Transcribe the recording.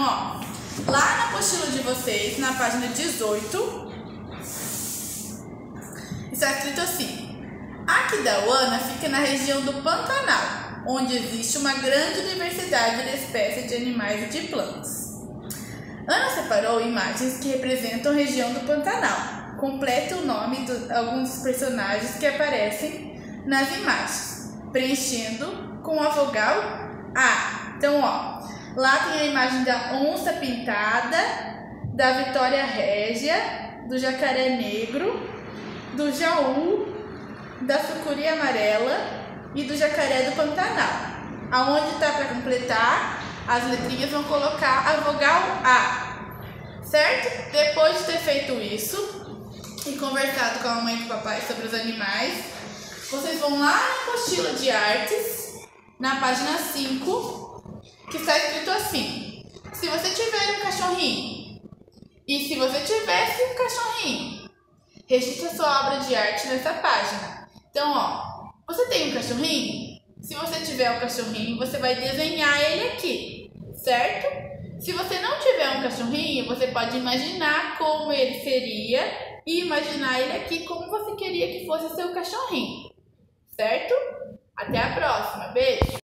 ó, lá na apostila de vocês, na página 18, está escrito assim: Aquidauana fica na região do Pantanal, onde existe uma grande diversidade de espécies de animais e de plantas. Ana separou imagens que representam a região do Pantanal. Complete o nome de alguns personagens que aparecem nas imagens, preenchendo com a vogal A. Então, ó, lá tem a imagem da onça pintada, da Vitória Régia, do jacaré negro, do jaú, da sucuri amarela e do jacaré do Pantanal. Aonde está para completar, as letrinhas vão colocar a vogal A, certo? Depois de ter feito isso e conversado com a mamãe e com o papai sobre os animais, vocês vão lá na apostila de artes, na página 5, que está escrito assim: se você tiver um cachorrinho e se você tivesse um cachorrinho, registre a sua obra de arte nessa página. Então, ó, você tem um cachorrinho? Se você tiver um cachorrinho, você vai desenhar ele aqui, certo? Se você não tiver um cachorrinho, você pode imaginar como ele seria e imaginar ele aqui como você queria que fosse seu cachorrinho, certo? Até a próxima, beijo!